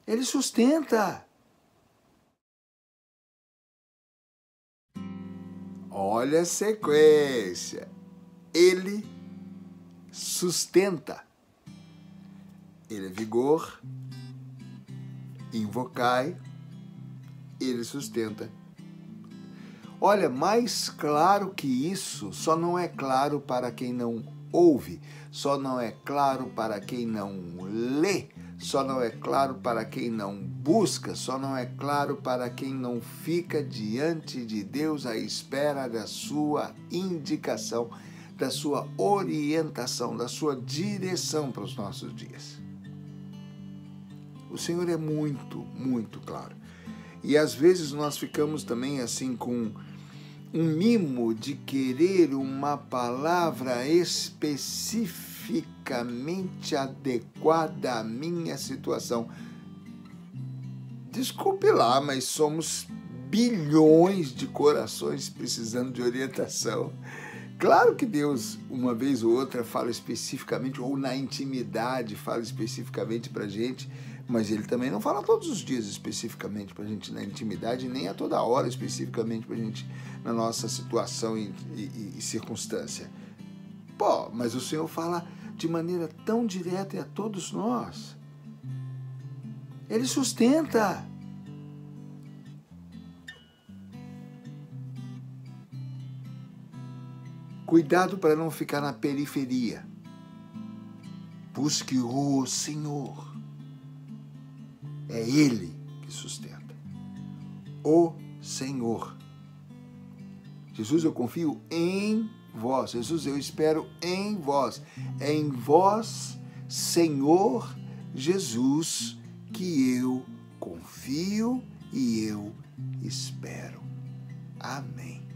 Ele sustenta. Olha a sequência. Ele sustenta. Ele é vigor, invocai, ele sustenta. Olha, mais claro que isso, só não é claro para quem não ouve, só não é claro para quem não lê, só não é claro para quem não busca, só não é claro para quem não fica diante de Deus à espera da sua indicação, da sua orientação, da sua direção para os nossos dias. O Senhor é muito, muito claro. E às vezes nós ficamos também assim com um mimo de querer uma palavra especificamente adequada à minha situação. Desculpe lá, mas somos bilhões de corações precisando de orientação. Claro que Deus, uma vez ou outra, fala especificamente, ou na intimidade fala especificamente para a gente, mas Ele também não fala todos os dias especificamente para a gente na intimidade, nem a toda hora especificamente para a gente na nossa situação e circunstância. Pô, mas o Senhor fala de maneira tão direta a todos nós. Ele sustenta. Cuidado para não ficar na periferia. Busque o Senhor. É Ele que sustenta. O Senhor. Jesus, eu confio em vós. Jesus, eu espero em vós. É em vós, Senhor Jesus, que eu confio e eu espero. Amém.